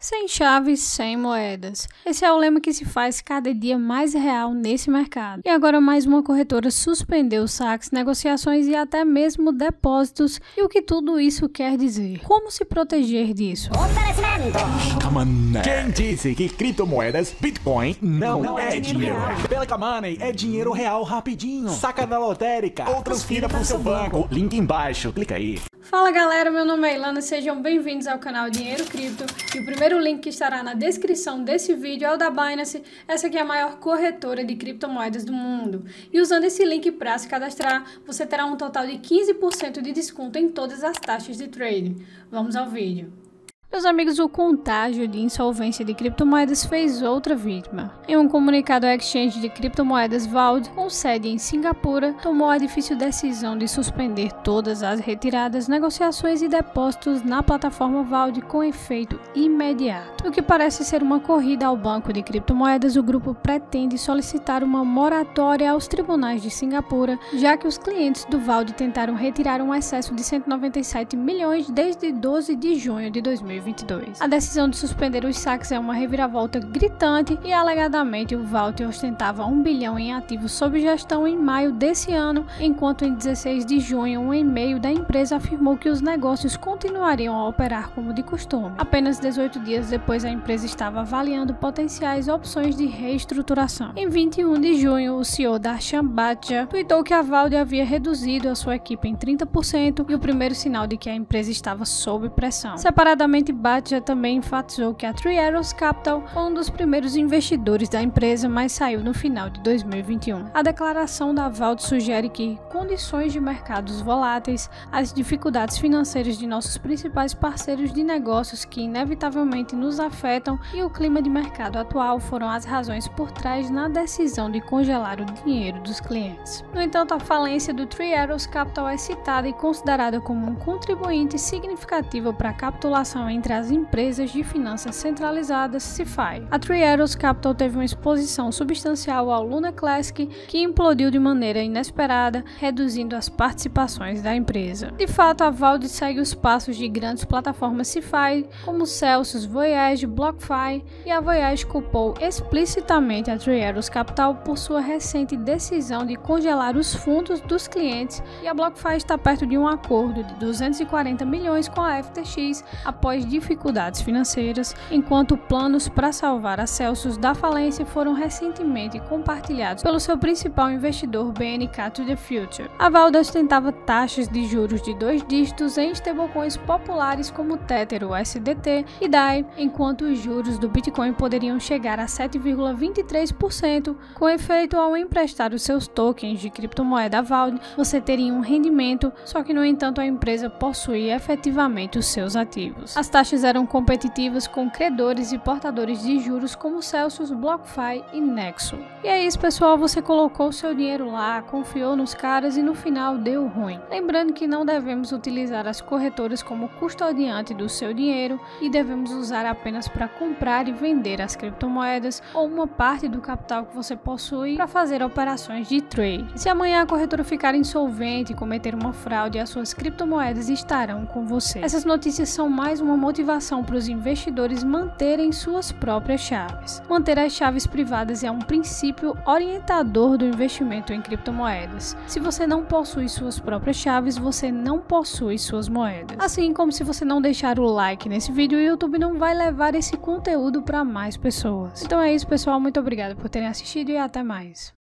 Sem chaves, sem moedas. Esse é o lema que se faz cada dia mais real nesse mercado. E agora mais uma corretora suspendeu saques, negociações e até mesmo depósitos. E o que tudo isso quer dizer? Como se proteger disso? Quem disse que criptomoedas, Bitcoin, não é dinheiro? Pelican Money é dinheiro real rapidinho. Saca na lotérica ou transfira para o seu banco. Link embaixo, clica aí. Fala galera, meu nome é Ilana, sejam bem-vindos ao canal Dinheiro Cripto e o primeiro link que estará na descrição desse vídeo é o da Binance, essa aqui é a maior corretora de criptomoedas do mundo. E usando esse link para se cadastrar, você terá um total de 15% de desconto em todas as taxas de trading. Vamos ao vídeo. Meus amigos, o contágio de insolvência de criptomoedas fez outra vítima. Em um comunicado, a exchange de criptomoedas Vault, com sede em Singapura, tomou a difícil decisão de suspender todas as retiradas, negociações e depósitos na plataforma Vault com efeito imediato. No que parece ser uma corrida ao banco de criptomoedas, o grupo pretende solicitar uma moratória aos tribunais de Singapura, já que os clientes do Vault tentaram retirar um excesso de 197 milhões desde 12 de junho de 2022. A decisão de suspender os saques é uma reviravolta gritante e alegadamente o Vault ostentava 1 bilhão em ativos sob gestão em maio desse ano, enquanto em 16 de junho um e-mail da empresa afirmou que os negócios continuariam a operar como de costume. Apenas 18 dias depois a empresa estava avaliando potenciais opções de reestruturação. Em 21 de junho o CEO Darshan Bhatia tweetou que a Vault havia reduzido a sua equipe em 30% e o primeiro sinal de que a empresa estava sob pressão. Separadamente, Bhatia também enfatizou que a Three Arrows Capital foi um dos primeiros investidores da empresa, mas saiu no final de 2021. A declaração da Vault sugere que condições de mercados voláteis, as dificuldades financeiras de nossos principais parceiros de negócios que inevitavelmente nos afetam e o clima de mercado atual foram as razões por trás na decisão de congelar o dinheiro dos clientes. No entanto, a falência do Three Arrows Capital é citada e considerada como um contribuinte significativo para a capitulação entre as empresas de finanças centralizadas CeFi. A Three Arrows Capital teve uma exposição substancial ao Luna Classic, que implodiu de maneira inesperada, reduzindo as participações da empresa. De fato, a Vault segue os passos de grandes plataformas CeFi, como Celsius, Voyage, BlockFi, e a Voyage culpou explicitamente a Three Arrows Capital por sua recente decisão de congelar os fundos dos clientes, e a BlockFi está perto de um acordo de 240 milhões com a FTX após dificuldades financeiras, enquanto planos para salvar a Celsius da falência foram recentemente compartilhados pelo seu principal investidor BNK to the Future. A Vault ostentava taxas de juros de 2 dígitos em stablecoins populares como Tether, USDT e DAI, enquanto os juros do Bitcoin poderiam chegar a 7,23%. Com efeito, ao emprestar os seus tokens de criptomoeda Vault, você teria um rendimento, só que no entanto a empresa possuía efetivamente os seus ativos. As taxas eram competitivas com credores e portadores de juros como Celsius, BlockFi e Nexo. E é isso, pessoal, você colocou seu dinheiro lá, confiou nos caras e no final deu ruim. Lembrando que não devemos utilizar as corretoras como custodiante do seu dinheiro e devemos usar apenas para comprar e vender as criptomoedas ou uma parte do capital que você possui para fazer operações de trade. Se amanhã a corretora ficar insolvente e cometer uma fraude, as suas criptomoedas estarão com você. Essas notícias são mais uma motivação para os investidores manterem suas próprias chaves. Manter as chaves privadas é um princípio orientador do investimento em criptomoedas. Se você não possui suas próprias chaves, você não possui suas moedas. Assim como se você não deixar o like nesse vídeo, o YouTube não vai levar esse conteúdo para mais pessoas. Então é isso, pessoal. Muito obrigada por terem assistido e até mais.